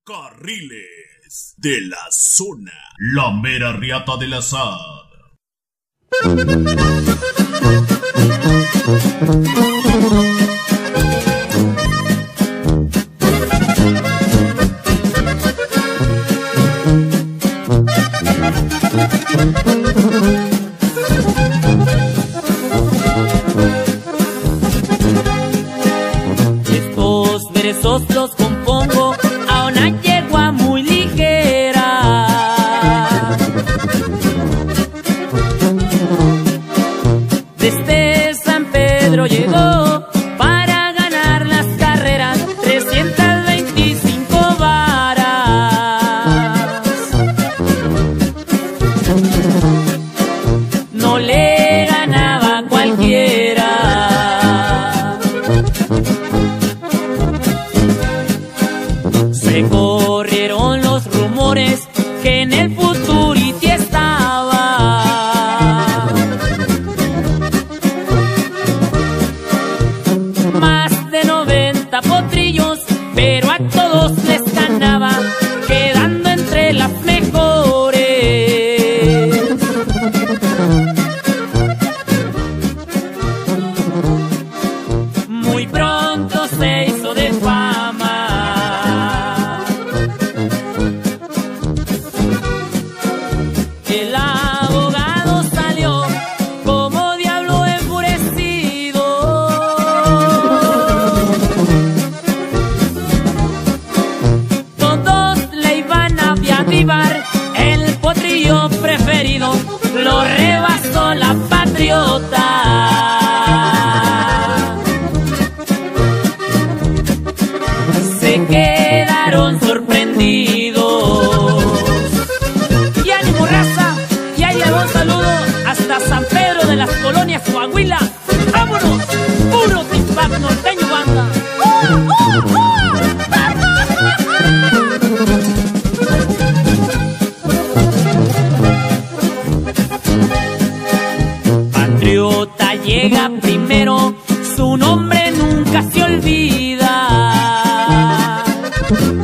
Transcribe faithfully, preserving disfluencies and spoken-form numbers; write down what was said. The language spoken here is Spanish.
Carriles de la zona, la mera riata del azar. Estos versos los compongo a una yegua muy ligera. Desde San Pedro llegó para ganar las carreras trescientas veinticinco varas. No le ganaba cualquiera. Se corrieron los rumores que en el Futurity estaba. Más de noventa potrillos, pero a todos les ganaba, quedando entre las mejores. Muy pronto se hizo de fama. El abogado salió como diablo enfurecido. Todos le iban a avivar, el potrillo preferido lo rebasó la patriota. Se quedaron sorprendidos. Y ánimo, raza, y ahí le va un saludo hasta San Pedro de las Colonias, Coahuila. ¡Vámonos! ¡Puro Tipac norteño, banda! Patriota llega primero, su nombre nunca se olvida.